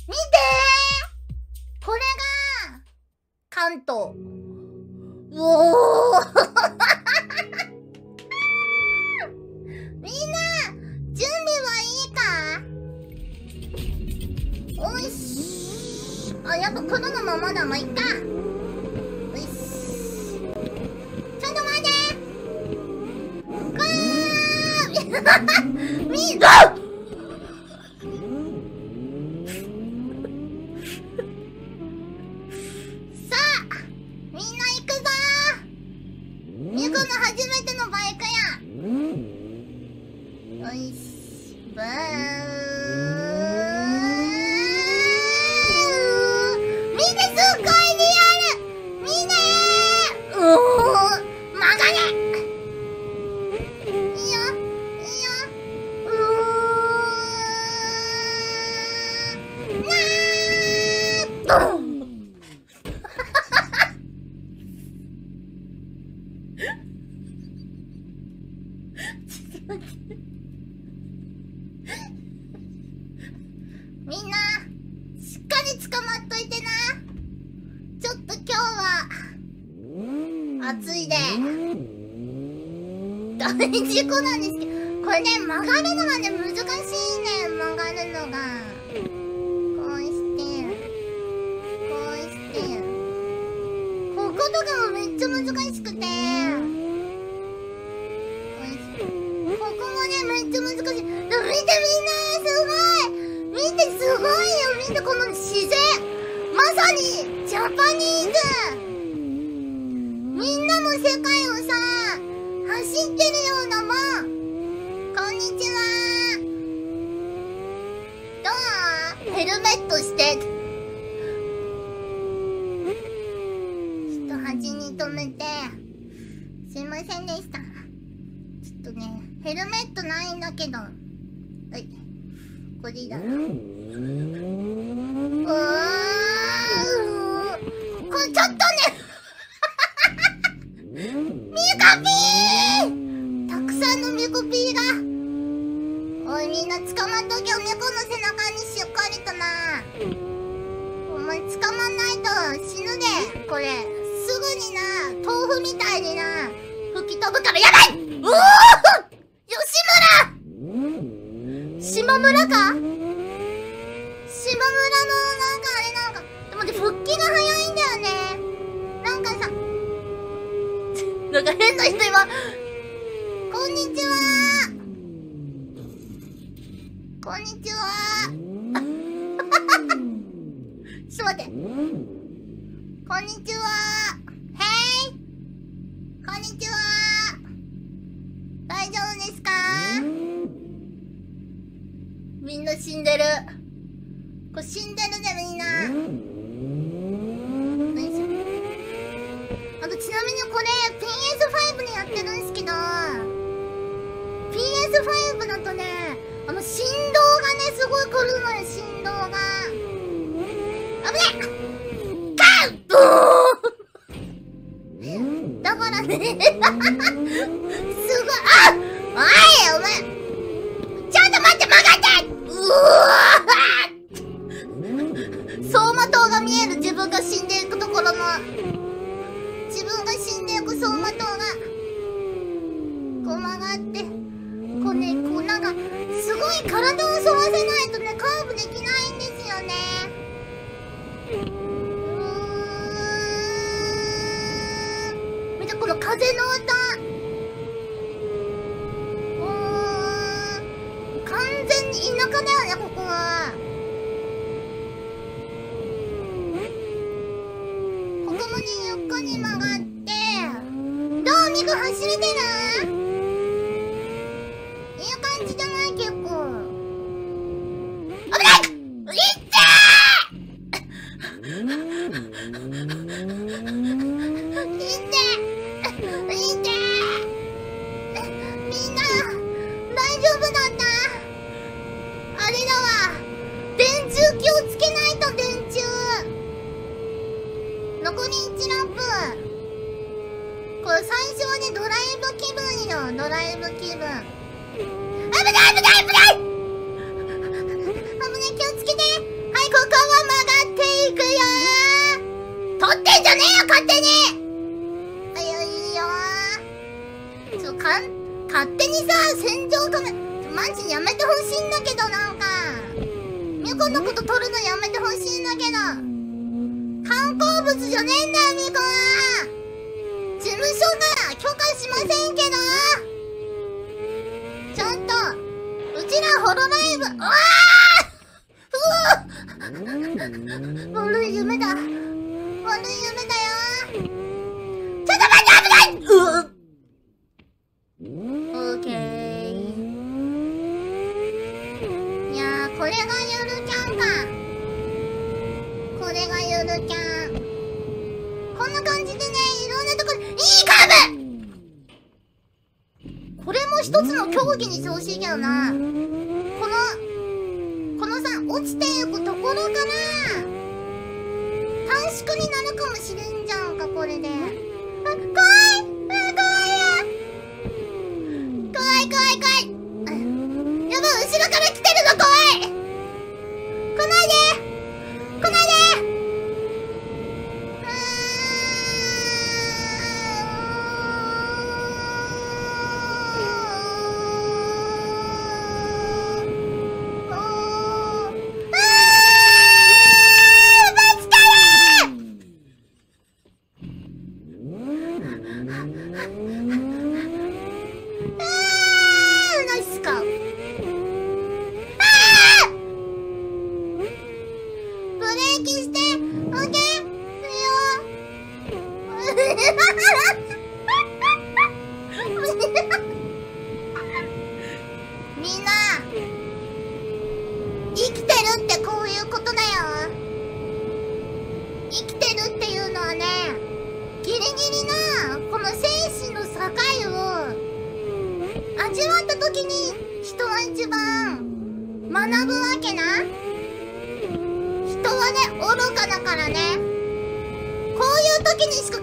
見てー、これが関東。うおーみんな準備はいいか。おいしあ、やっぱ黒のままだ。まあ、いっか。おいしちょっと待ってみんなさあ、みんな行くぞー。ミコの初めてのバイクや。おいしブーみんなすっごいリアル。みんな曲がれ。いいよいいよ。ドンみんなしっかり捕まっといてな。ちょっと今日は暑いで大事故なんですけど、これね、曲がるのがね、難しいね。曲がるのがこうしてこうしてこことかもめっちゃ難しくて、ここもねめっちゃ難しい。でも見てみんな、すごい。見てすごいよ。見てこの自然、まさにジャパニーズ。みんなも世界をさ走ってるようなもん。こんにちは。どう？ヘルメットして。ちょっと端に止めてすいませんでした。ちょっとねヘルメットないんだけど、はい、これだ。これちょっとねミコピー、たくさんのミコピーが。おいみんな捕まっとけよ。ミコの背中にしっかりとな。お前捕まんないと死ぬで。これすぐにな豆腐みたいにな吹き飛ぶから。やばい。うおー、吉村島村か、島村のなんかあれなんか、でもね復帰が早いんだよね。なんかさなんか変な人今。こんにちはこんにちはちょっと待って。こんにちは。へい、こんにちは。大丈夫ですか？みんな死んでる。これ死んでるねみんな。あとちなみにこれ PS5 でやってるんですけど、 PS5 だとね振動がねすごい来るのよ。振動が危ねえ。カウブーだからねすごい。あっ、お前ちょっと待って、曲がって。うわ走馬灯が見える。自分が死んでいくところの、自分が死んでいく走馬灯がこう曲がって、こうね、こうなんかすごい体を沿わせないとねカーブできないんですよね。見てこの風の音。完全に田舎だよねここは。ここもねゆっくり曲がって。どうミク走れてる？いい感じじゃない？結構危ない。いってみんな大丈夫だった？あれだわ、電柱気をつけないと。電柱残り1ラップ。これ最初はねドライブ気分よ。ドライブ気分。危ない危ない危ない危ない、気をつけて。はい、ここっていくよー。撮ってんじゃねえよ、勝手に。あ、いいよー。勝手にさ、戦場カメラ、マジやめてほしいんだけど、なんか。ミュコのこと撮るのやめてほしいんだけど。観光物じゃねえんだよ、ミュコは。事務所が許可しませんけど。ちょっと、うちらホロライブ、うわー悪い夢だ。悪い夢だよ。ちょっと待って、危ない。オーケー。いやー、これがゆるキャンか。これがゆるキャン。こんな感じでね、いろんなところ、いいカーブ。これも一つの競技にしてほしいけどな。このさ、落ちていくところから短縮になるかもしれんじゃんか、これで。あ、怖い。怖い。やばい、後ろから来てるの怖い。来ないで。みんな、生きてるってこういうことだよ。生きてるっていうのはね、ギリギリなこの生死の境を味わった時に人は一番学ぶわけな。人はね、愚かだからね、こういう時にしか